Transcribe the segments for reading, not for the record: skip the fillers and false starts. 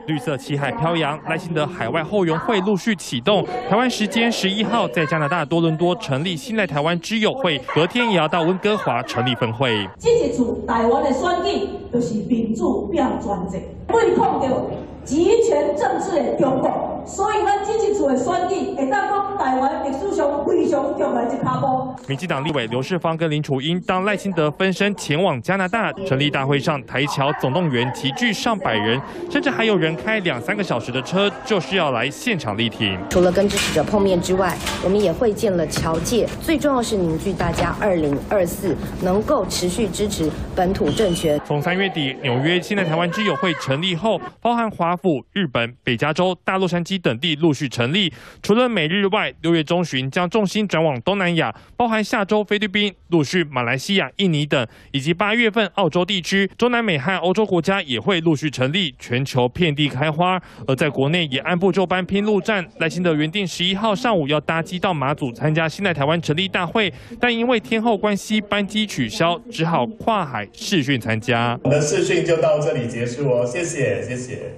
绿色旗海飘扬，赖清德海外后援会陆续启动。台湾时间11号在加拿大多伦多成立新来台湾之友会，隔天也要到温哥华成立分会。 这一次台湾的选举就是民主变专制，对抗着集权政治的中国，所以咱这一次的选举会当讲台湾历史上非常重要的一脚步。 民进党立委刘世芳跟林楚英当赖清德分身前往加拿大成立大会上，台侨总动员齐聚上百人，甚至还有人开2-3个小时的车，就是要来现场力挺。 除了跟支持者碰面之外，我们也会见了侨界，最重要是凝聚大家2024能够持续支持本土政权。 从3月底纽约新来台湾之友会成立后，包含华府、日本、北加州、大洛杉矶等地陆续成立。除了美日外，6月中旬将重心转往东南亚，包含下周菲律宾、陆续马来西亚、印尼等，以及8月份澳洲地区、中南美和欧洲国家也会陆续成立，全球遍地开花。而在国内也按部就班拼陆战，赖清德原定11号上午要搭机到马祖参加新来台湾成立大会，但因为天候关系班机取消，只好跨海视讯参加。 我们的视讯就到这里结束哦，谢谢，谢谢。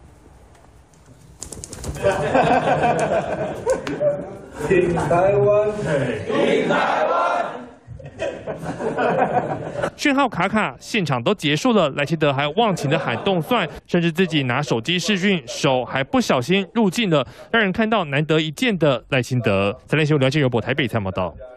挺台湾， 挺台湾。 讯号卡卡，现场都结束了，赖清德还忘情的喊动算，甚至自己拿手机视讯，手还不小心入镜了，让人看到难得一见的赖清德。3立新闻了解由台北采访报道。